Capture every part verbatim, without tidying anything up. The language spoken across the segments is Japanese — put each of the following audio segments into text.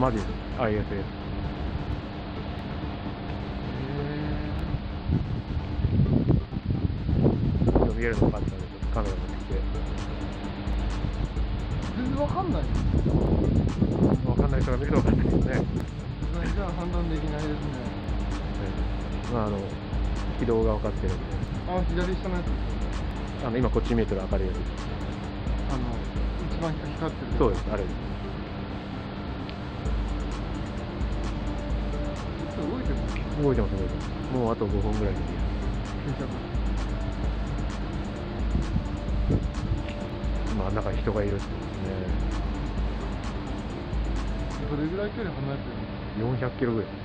マジです。アイエスエス。見えるの分かったので、ちょっとカメラ持ってきて。 全然わかんない。 分かんない人が見ると分かんないですね。 じゃあ判断できないですね。 まあ、あの軌道が分かってるんで。 あ、左下のやつですよね。 あの今こっち見えてる明るいやつ。 あの一番光ってる。 そうです、あれです。 動いてる。 動いてます、動いてます。もうあとごふんぐらいで見える。真ん中に人がいるってことですね。 どれぐらい距離離れてるの？ よんひゃくキロぐらいですね。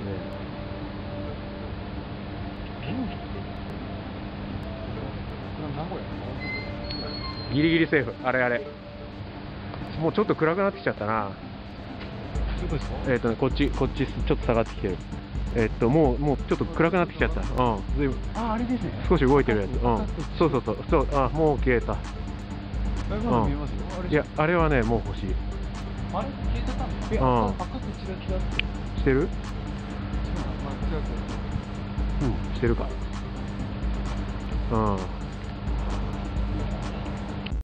名古屋？ ギリギリセーフ。あれあれ。もうちょっと暗くなってきちゃったな。 どこですか？ えっとね、こっち、こっち、ちょっと下がってきてる。えっと、もう、もうちょっと暗くなってきちゃった。うん。ずいぶん。 あ、あれですね。 少し動いてるやつ。うん。そうそうそう。そう、あ、もう消えた。 あれまだ見えますよ。あれいや、あれはね、もう欲しい。 あれ消えてたんですか？ うん。 赤くチラチラって。 してる？ まあ、チラチラ。 うん、してるか。うん。